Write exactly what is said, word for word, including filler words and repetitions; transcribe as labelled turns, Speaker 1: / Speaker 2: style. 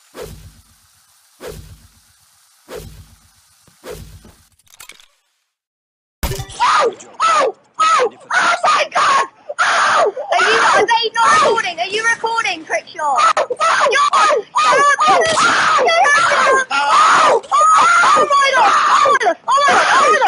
Speaker 1: Oh! Oh! Oh! Oh my god! Oh!
Speaker 2: Are you, are they not recording? Are you recording, Trickshot?
Speaker 1: Oh! Oh! Oh! Oh!
Speaker 2: Oh my god! Oh my god! Oh my god! Oh my god!